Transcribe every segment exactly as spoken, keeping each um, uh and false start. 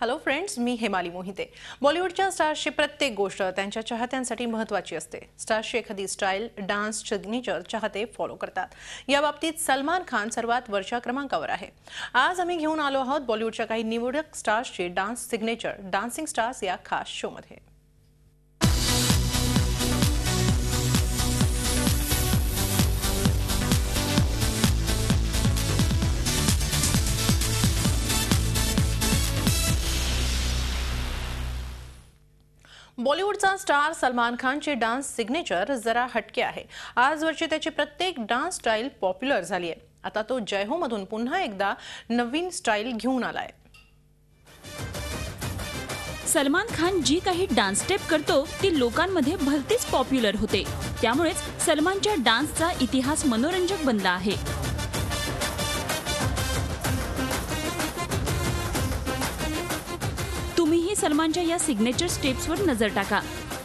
Hello friends, Hemali Mohite मोहिते। बॉलिवूडच्या स्टार्सची प्रत्येक गोष्ट त्यांच्या चाहत्यांसाठी महत्त्वाची असते। स्टार्सची एखादी स्टाईल, डान्स सिग्नेचर चाहते फॉलो करतात। या बाबतीत सलमान खान सर्वात वरच्या क्रमांकावर आहे। आज आम्ही घेऊन आलो आहोत बॉलिवूडच्या काही निवडक स्टार्सचे डान्स सिग्नेचर डान्सिंग स्टार्स या खास शो मध्ये। बॉलिवूडचा स्टार सलमान खानचे डान्स सिग्नेचर जरा हटके आहे। आजवरची त्याची प्रत्येक डान्स स्टाईल पॉप्युलर झाली आहे। आता तो जय हो मधून पुन्हा एकदा नवीन स्टाईल घेऊन आलाय। सलमान खान जी काही डान्स स्टेप करतो ती लोकांमध्ये भलतीच पॉप्युलर होते। त्यामुळेच सलमानच्या डान्सचा इतिहास मनोरंजक बनला आहे। तुम्हीही सलमानच्या या सिग्नेचर स्टेप्सवर नजर टाका।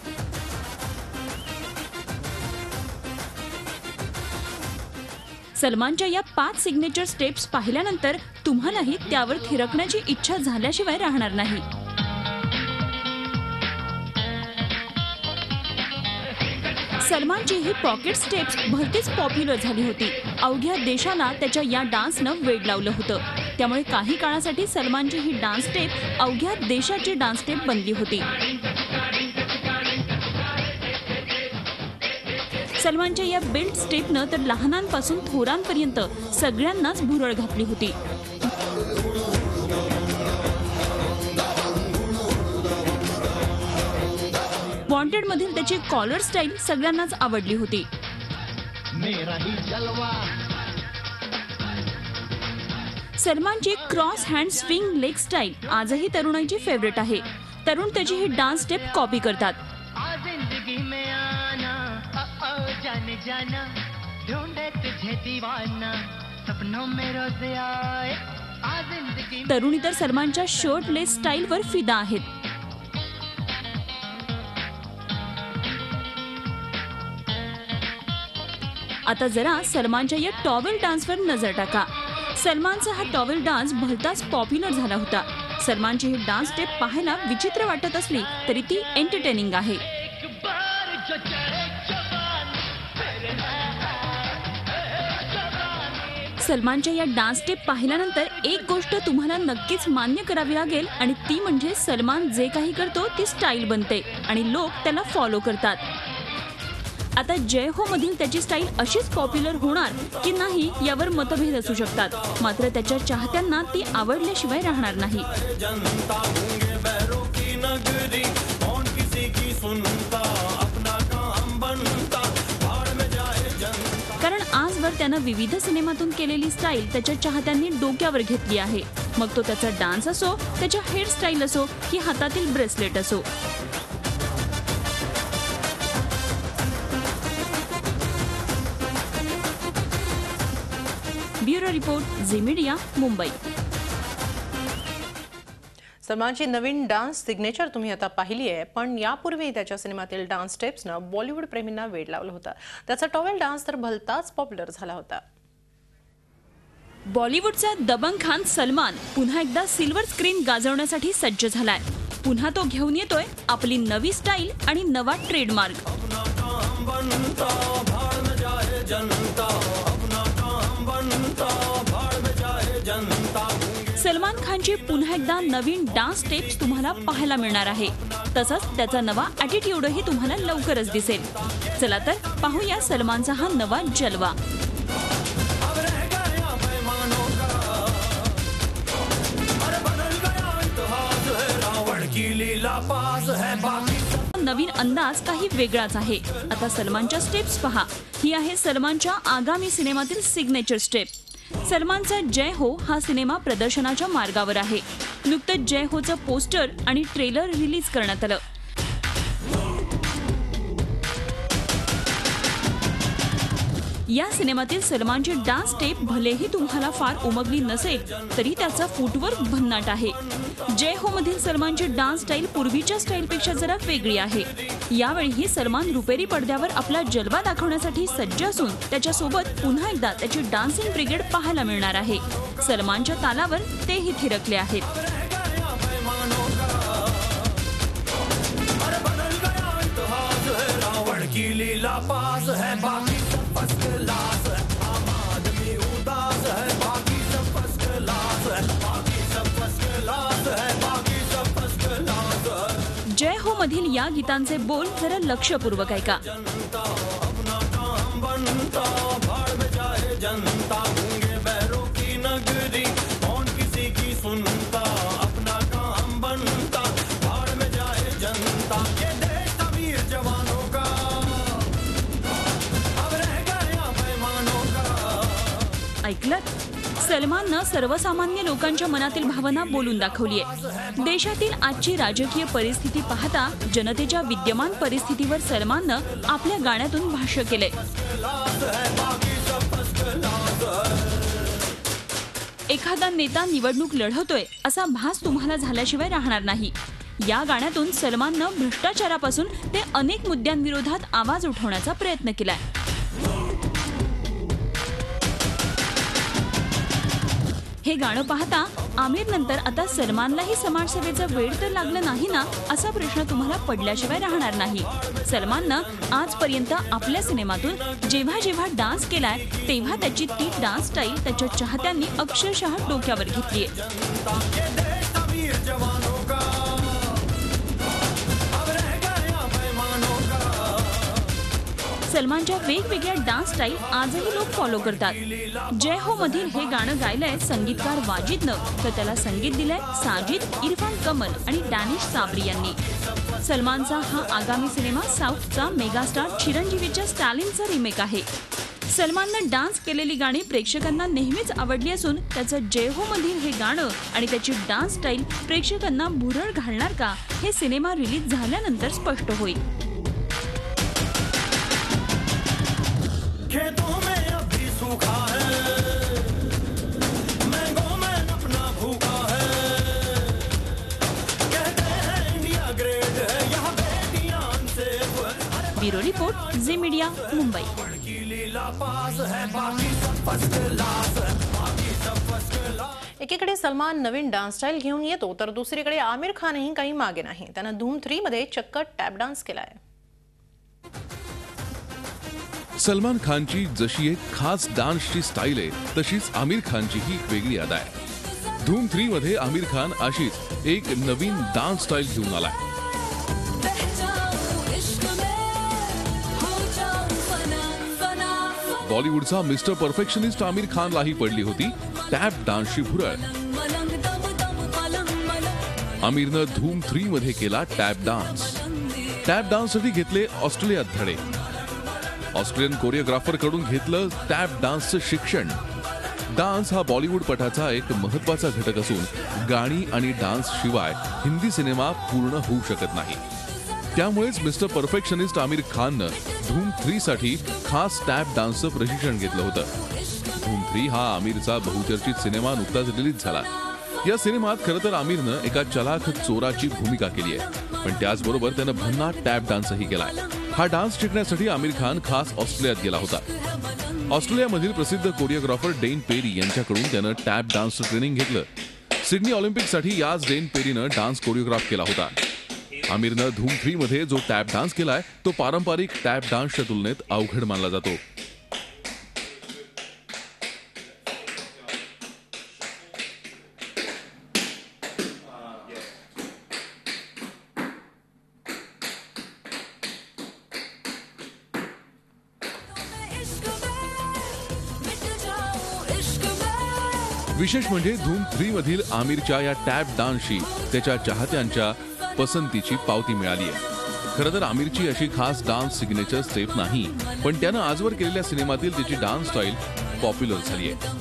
सलमानच्या या पाच सिग्नेचर स्टेप्स पाहिल्यानंतर तुम्हालाही त्यावर थिरकण्याची इच्छा झाल्याशिवाय राहणार नाही। सलमानची ही पॉकेट स्टेप्स भलतीच पॉप्युलर झाली होती। अवघ्या देशाला त्याच्या या डान्सनं वेड लावलं होतं। त्यामुळे काही काळासाठी सलमानची ही डान्स स्टेप अवघ्या देशाची डान्स स्टेप बनली होती। सलमानच्या या बेल्ट स्टेपनं तर लहानांपासून थोरांपर्यंत सगळ्यांनाच भुरळ घातली होती। वॉन्टेड मधील त्याची कॉलर स्टाईल सगळ्यांनाच आवडली होती। सलमानची cross hand swing leg style आजही तरुणांची फेवरेट आहे। तरुण त्याची ही डान्स स्टेप कॉपी करतात। तरुणी तर सलमानच्या शर्टलेस स्टाईलवर फिदा आहेत। आता जरा सलमानच्या या टॉवेल डान्सवर नजर टाका। सलमानचा हा टॉवेल डान्स भलताच पॉप्युलर झाला होता। सलमानची ही डान्स स्टेप पाहायला विचित्र वाटत असली तरी ती एंटरटेनिंग आहे। सलमानच्या या डान्स स्टेप पाहिल्यानंतर एक गोष्ट तुम्हाला नक्कीच मान्य करावी लागेल आणि ती म्हणजे सलमान जे काही करतो ती स्टाईल बनते आणि लोक त्याला फॉलो करतात। आता जय हो मधील त्याची स्टाईल अशीच पॉप्युलर होणार की नाही यावर मतभेद असू शकतात। मात्र त्याच्या चाहत्यांना ती आवडल्याशिवाय राहणार नाही। कारण आजवर त्यानं विविध सिनेमातून केलेली स्टाईल त्याच्या चाहत्यांनी डोक्यावर घेतली आहे। मग तो त्याचा डान्स असो, त्याच्या हेअरस्टाईल असो की हातातील ब्रेसलेट असो। Bureau report, Zee media, Mumbai. सलमानची नवीन डान्स सिग्नेचर तुम्ही आता पाहिली आहे, पण यापूर्वी त्याच्या सिनेमातील डान्स स्टेप्सनं बॉलिवूड प्रेमींना वेड लावलं होतं। त्याचा टॉवेल डान्स तर भलताच पॉप्युलर झाला होता। बॉलिवूडचा दबंग खान सलमान पुन्हा एकदा सिल्वर स्क्रीन गाजवण्यासाठी सज्ज झालाय। पुन्हा तो घेऊन येतोय आपली नवी स्टाईल आणि नवा ट्रेडमार्क। सलमान खानची पुन्हा एकदा नवीन डान्स स्टेप्स तुम्हाला पाहायला मिळणार आहे। तसंच त्याचा नवा ॲटिट्यूडही तुम्हाला लवकरच दिसेल। चला तर पाहूया सलमानचा हा नवा जलवा। नवीन अंदाज काही वेगळाच आहे। आता सलमानच्या स्टेप्स पहा। ही आहे सलमानच्या आगामी सिनेमातील सिग्नेचर स्टेप। सलमानचा जय हो हा सिनेमा प्रदर्शनाच्या मार्गावर आहे। नुकतंच जय होचं पोस्टर आणि ट्रेलर रिलीज करण्यात आलं। या सिनेमातील सलमानची डान्स स्टेप भलेही तुम्हाला फार उमगली नसेल तरी त्याचा फुटवर्क भन्नाट आहे। जय हो मधील सलमानची डान्स स्टाईल पूर्वीच्या स्टाईलपेक्षा जरा वेगळी आहे। यावेळी सलमान रुपेरी पडद्यावर आपला जलवा दाखवण्यासाठी सज्ज असून त्याच्यासोबत पुन्हा एकदा त्याची डान्सिंग ब्रिगेड पाहायला मिळणार आहे। सलमानच्या तालावर तेही थिरकले आहेत। पास है बाकी सब फर्स्ट क्लास है, आम आदमी उदास है बाकी सब फर्स्ट क्लास है, बाकी सब फर्स्ट क्लास है, बाकी सब फर्स्ट क्लास है। जय हो मधील या गीतांचे बोल जरा लक्षपूर्वक ऐका. जनता अपना काम बनता, भाड़ में जाए जनता, गूंगे बहरों की नगरी कौन किसी की सुनता, अपना काम बनता, भाड़ में जाए जनता। ये देश था वीर जवानों का, अब रह गया पैमानों का. ऐकलत? सलमाननं सर्वसामान्य लोकांच्या मनातील भावना बोलून दाखवलीय. देशातील आजची राजकीय परिस्थिती पाहता जनतेच्या विद्यमान परिस्थितीवर सलमाननं आपल्या गाण्यातून भाष्य केलंय. एखादा नेता निवडणूक लढवतोय असा भास तुम्हाला झाल्याशिवाय राहणार नाही. या गाण्यातून सलमाननं भ्रष्टाचारापासून ते अनेक मुद्द्यांविरोधात आवाज उठवण्याचा प्रयत्न केलाय. हे गाणं पाहता आमिर नंतर आता सलमानलाही समाजसेवेचा वेळ तर लागला नाही ना असा प्रश्न तुम्हाला पडल्याशिवाय राहणार नाही. सलमाननं आजपर्यंत आपल्या सिनेमातून जेव्हा जेव्हा डान्स केलाय तेव्हा त्याची ती डान्स स्टाईल त्याच्या चाहत्यांनी अक्षरशः डोक्यावर घेतलीय. सलमानच्या वेगवेगळ्या डान्स स्टाईल आजही लोक फॉलो करतात. जय हो मधील हे गाणं गायलंय संगीतकार वाजिदनं, तर त्याला संगीत दिलंय साजिद, इरफान कमल आणि डॅनिश साबरी यांनी. सलमानचा हा आगामी सिनेमा साऊथचा मेगास्टार चिरंजीवीच्या स्टॅलिनचा रिमेक आहे. सलमाननं डान्स केलेली गाणी प्रेक्षकांना नेहमीच आवडली असून त्याचं जय हो मधील हे गाणं आणि त्याची डान्स स्टाईल प्रेक्षकांना भुरळ घालणार का हे सिनेमा रिलीज झाल्यानंतर स्पष्ट होईल. खेतों में अभी सूखा है, मैंगो में अपना भूखा है, कहते हैं इंडिया ग्रेट है, यहाँ बेटियां से. Bureau report, Zee media, Mumbai. लीला पास है बाकी सब फर्स्ट क्लास है, बाकी सब फर्स्ट क्लास. एकीकडे सलमान नवीन डान्स स्टाईल घेऊन येतो तर दुसरीकडे आमिर खानही काही मागे नाही. त्यानं धूम थ्री मध्ये चक्क टॅप डान्स केलाय. सलमान खानची जशी एक खास डान्सची स्टाईल आहे तशीच आमिर खानची ही एक वेगळी अदा आहे. धूम थ्री मध्ये आमिर खान अशीच एक नवीन डान्स स्टाईल घेऊन आलाय. बॉलिवूडचा मिस्टर परफेक्शनिस्ट आमिर खानलाही पडली होती टॅप डान्सची भुरळ. आमिरनं धूम थ्री मध्ये केला टॅप डान्स. टॅप डान्ससाठी घेतले ऑस्ट्रेलियात धडे. ऑस्ट्रेलियन कोरिओग्राफर कडून घेतलं टॅप डान्सचं शिक्षण. डान्स हा बॉलिवूड पटाचा एक महत्वाचा घटक असून गाणी आणि डान्स शिवाय हिंदी सिनेमा पूर्ण होऊ शकत नाही. त्यामुळेच मिस्टर परफेक्शनिस्ट आमिर खाननं धूम थ्री साठी खास टॅप डान्सचं प्रशिक्षण घेतलं होतं. धूम थ्री हा आमिरचा बहुचर्चित सिनेमा नुकताच रिलीज झाला. या सिनेमात खरं तर आमिरनं एका चलाख चोराची भूमिका केली आहे, पण त्याचबरोबर त्यानं भन्नाट टॅप डान्सही केलाय. हा डान्स शिकण्यासाठी आमिर खान खास ऑस्ट्रेलियात गेला होता. ऑस्ट्रेलियामधील प्रसिद्ध कोरिओग्राफर डेन पेरी यांच्याकडून त्यानं टॅप डान्सचं ट्रेनिंग घेतलं. सिडनी ऑलिम्पिकसाठी याच डेन पेरीनं डान्स कोरिओग्राफ केला होता. आमिरनं धूम थ्री मध्ये जो टॅप डान्स केलाय तो पारंपरिक टॅप डान्सच्या तुलनेत अवघड मानला जातो. विशेष म्हणजे धूम थ्री मधील आमिरच्या या टॅप डान्सशी त्याच्या चाहत्यांच्या पसंतीची पावती मिळाली आहे. खरं तर आमिरची अशी खास डान्स सिग्नेचर स्टेप नाही, पण त्यानं आजवर केलेल्या सिनेमातील त्याची डान्स स्टाईल पॉप्युलर झाली आहे.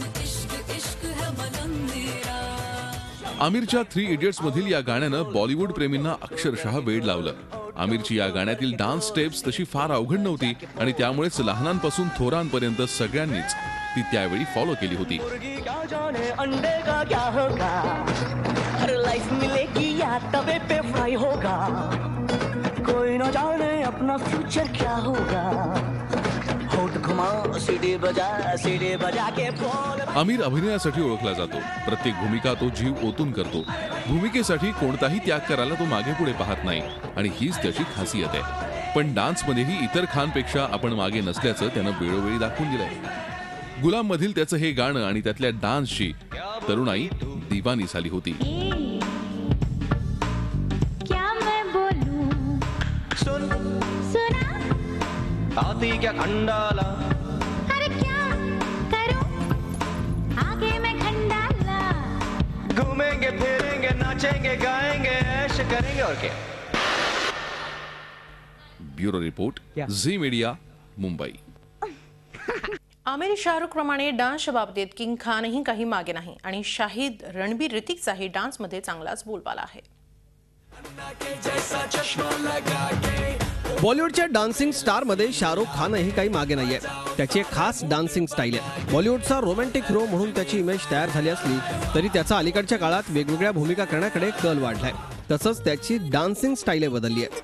आमिरच्या थ्री इडियट्स मधील या गाण्यानं बॉलिवूड प्रेमींना अक्षरशः वेड लावलं. आमिरची या गाण्यातील डान्स स्टेप्स तशी फार अवघड नव्हती आणि त्यामुळेच लहानांपासून थोरांपर्यंत सगळ्यांनीच ती त्यावेळी फॉलो केली होती. आमिर अभिनयासाठी ओळखला जातो. प्रत्येक भूमिका तो जीव ओतून करतो. भूमिकेसाठी कोणताही त्याग करायला तो मागे पुढे पाहत नाही आणि हीच त्याची खासियत आहे. पण डान्समध्येही इतर खानपेक्षा आपण मागे नसल्याचं त्यानं वेळोवेळी दाखवून दिलंय. गुलाम मधील त्याचं हे गाणं आणि त्यातल्या डान्सची तरुणाई दिवानी झाली होती. क्या मैं बोलूं सुन सुना आती क्या खंडाला अरे क्या करूं आगे मैं खंडाला घूमेंगे फिरेंगे नाचेंगे गाएंगे ऐश करेंगे और क्या. Bureau report, Zee media, Mumbai. Aamir Shahrukh प्रमाणे डान्सच्या बाबतीत किंग खानही काही मागे नाही आणि शाहिद रणबीर ऋतिकचाही डान्समध्ये चांगलाच बोलबाला आहे. बॉलिवूडच्या डान्सिंग स्टारमध्ये शाहरुख खानही काही मागे नाहीये. त्याची एक खास डान्सिंग स्टाईल आहे. बॉलिवूडचा रोमॅन्टिक हिरो म्हणून त्याची इमेज तयार झाली असली तरी त्याचा अलीकडच्या काळात वेगवेगळ्या भूमिका करण्याकडे कल वाढलाय. तसंच त्याची डान्सिंग स्टाईलही बदलली आहे.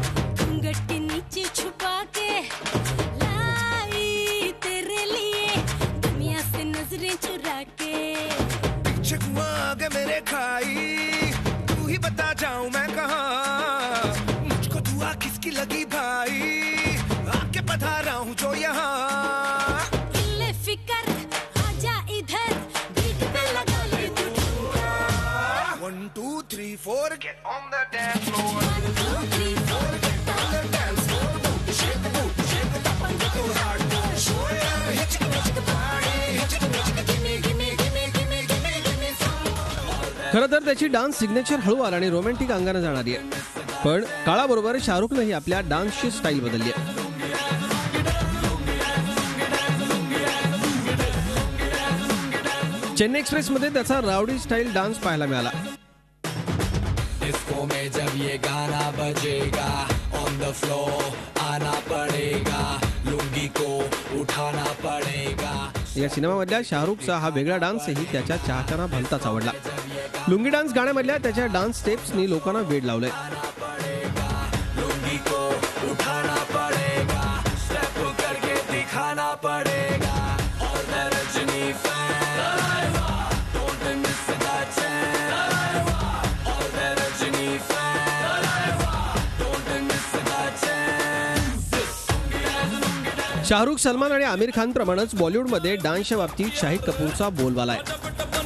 मेरे खाई तू ही बता जाऊं मैं कहाँ मुझको दुआ किसकी लगी भाई आके पधारा हूँ जो यहाँ फिकर आजा इधर बीट पे लगा ले तू ठुमका one two three four get on the dance floor one two three four get on the dance floor boot shake boot shake up and go hard don't show your hitch hitch party हिच हिच गिmme गिmme गिmme गिmme गिmme गिmme खरं तर त्याची dance signature हळूवार आणि romantic अंगाने जाणारी आहे. पण काळाबरोबर शाहरुखनेही आपल्या डान्सची स्टाईल बदलली आहे. चेन्नई एक्सप्रेसमध्ये त्याचा रावडी स्टाईल डान्स पाहायला मिळाला. डिस्को में जब ये गाना बजेगा ऑन द फ्लोर आना पड़ेगा लुंगी को उठाना पड़ेगा. या सिनेमामधल्या शाहरुखचा हा वेगळा डान्सही त्याच्या चाहत्यांना भलताच आवडला. लुंगी डान्स गाण्यामधल्या त्याच्या डान्स स्टेप्सनी लोकांना वेड लावलंय. लुंगी को उठाना पड़ेगा स्टेप करके दिखाना पड़ेगा और the Rajni fan don't miss the chain और the Rajni fan don't miss the chain. Shahrukh, Salman आणि आमिर खान प्रमाणेच बॉलिवूडमध्ये डान्सच्या बाबतीत शाहिद कपूरचा बोलबाला आहे.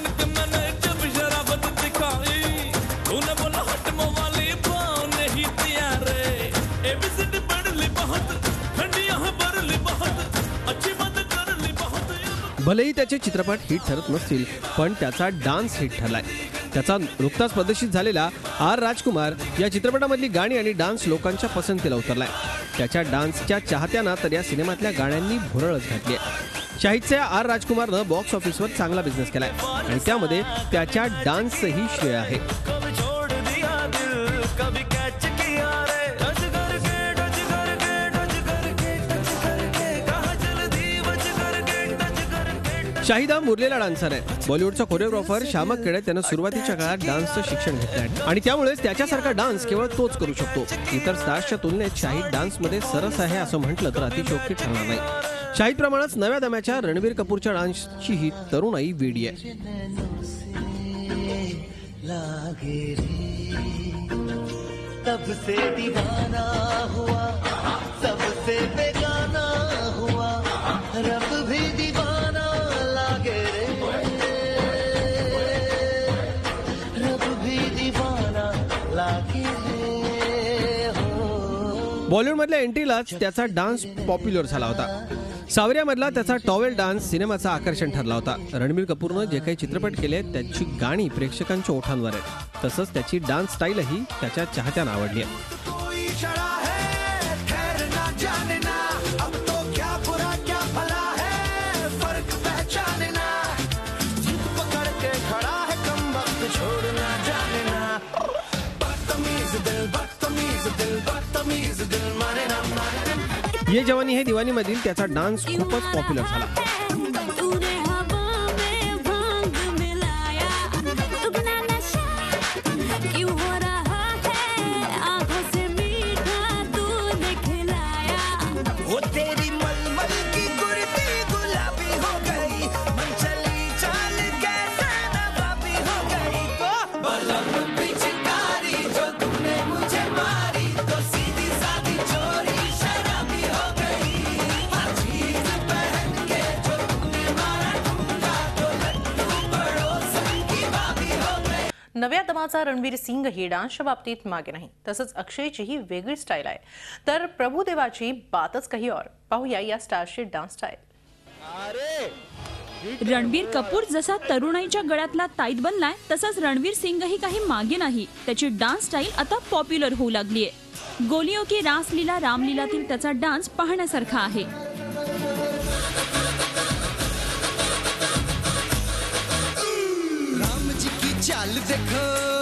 भलेही त्याचे चित्रपट हिट ठरत नसतील पण त्याचा डान्स हिट ठरलाय. त्याचा नुकताच प्रदर्शित झालेला आर राजकुमार या चित्रपटामधली गाणी आणि डान्स लोकांच्या पसंतीला उतरलाय. त्याच्या डान्सच्या चाहत्यांना तर या सिनेमातल्या गाण्यांनी भुरळच घातली आहे. शाहिदच्या आर राजकुमारनं बॉक्स ऑफिसवर चांगला बिझनेस केलाय आणि त्यामध्ये त्याच्या डान्सचंही श्रेय आहे. शाहिद हा मुरलेला डान्सर आहे. बॉलिवूडचा कोरिओग्राफर शामक केडे त्यानं सुरुवातीच्या काळात डान्सचं शिक्षण घेतलं आहे आणि त्यामुळेच त्याच्यासारखा डान्स केवळ तोच करू शकतो. इतर स्टार्सच्या तुलनेत शाहिद डान्समध्ये सरस आहे असं म्हटलं तर अतिशयोक्ती ठरणार नाही. शाहिद प्रमाणेच नव्या दम्याच्या रणबीर कपूरच्या डान्सची ही तरुणाई वेडी आहे. तब से दीवाना हुआ सबसे बेगाना हुआ रब भी दीवाना लागे रे रब भी दीवाना लागे रे हो. बॉलिवूडमधल्या एंट्रीलाच त्याचा डान्स पॉप्युलर झाला होता. सावरियामधला त्याचा टॉवेल डान्स सिनेमाचं आकर्षण ठरला होता. रणबीर कपूरनं जे काही चित्रपट केले त्याची गाणी प्रेक्षकांच्या ओठांवर आहेत. तसंच त्याची डान्स स्टाईलही त्याच्या चाहत्यांना आवडली आहे. ये जवानी है दीवानी मधील त्याचा डान्स खूपच पॉप्युलर झाला. नव्या दमाचा रणवीर सिंग ही डान्सच्या बाबतीत मागे नाही. तसंच अक्षयची ही वेगळी स्टाईल आहे. तर प्रभुदेवाची बातच काही और. पाहूया या स्टारची डान्स स्टाईल. रणबीर कपूर जसा तरुणाईच्या गळ्यातला ताईत बनलाय तसाच रणवीर सिंगही काही मागे नाही. त्याची डान्स स्टाईल आता पॉप्युलर होऊ लागलीये. गोलियों की रासलीला रामलीलातील त्याचा डान्स पाहण्यासारखा आहे. राम जी की चाल देखो,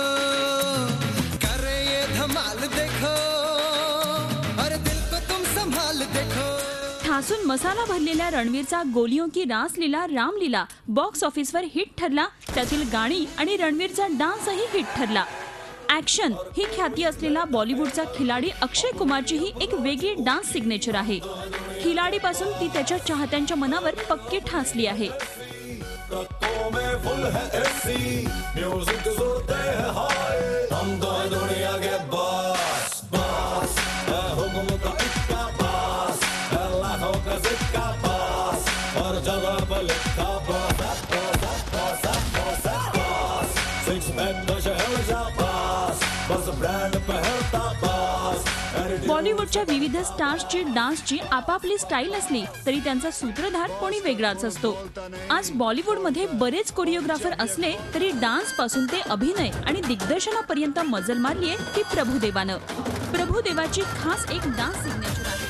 करे ये धमाल देखो, अरे दिल को तुम संभाल देखो. ठासून मसाला भरलेल्या रणवीरचा गोलियों की रासलीला रामलीला बॉक्स ऑफिसवर हिट ठरला. त्यातील गाणी आणि रणवीरचा डान्सही हिट ठरला. ॲक्शन ही ख्याती असलेला बॉलिवूडचा खिलाडी अक्षय कुमारची ही एक वेगळी डान्स सिग्नेचर आहे. खिलाडीपासून ती त्याच्या चाहत्यांच्या मनावर पक्की ठासली आहे. ट्रकों में फुल है एसी, म्यूजिक सुनते हैं हाय, हम तो हैं दुनिया के बॉस बॉस, है हुक्म का इक्का बॉस, है लाखों का सिक्का बॉस, हर जगह पर लिखा boss boss boss boss boss, six pack का शहंशाह बॉस, बस ब्रांड पहनता बॉस. बॉलिवूडच्या विविध स्टार्सची डान्सची आपापली स्टाईल असली तरी त्यांचा सूत्रधार कोणी वेगळाच असतो. आज बॉलिवूडमध्ये बरेच कोरिओग्राफर असले तरी डान्स पासून ते अभिनय आणि दिग्दर्शनापर्यंत मजल मारलीये ती प्रभुदेवानं. प्रभुदेवाची खास एक डान्स सिग्नेचर आहे.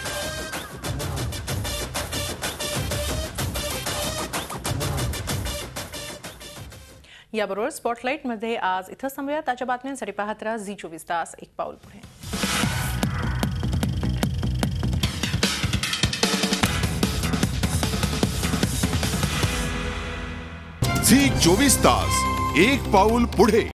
याबरोबर स्पॉटलाईटमध्ये आज इथं थांबूया. ताज्या बातम्यांसाठी पाहत राहा झी चोवीस तास. एक पाऊल पुढे. झी चोवीस तास एक पाऊल पुढे.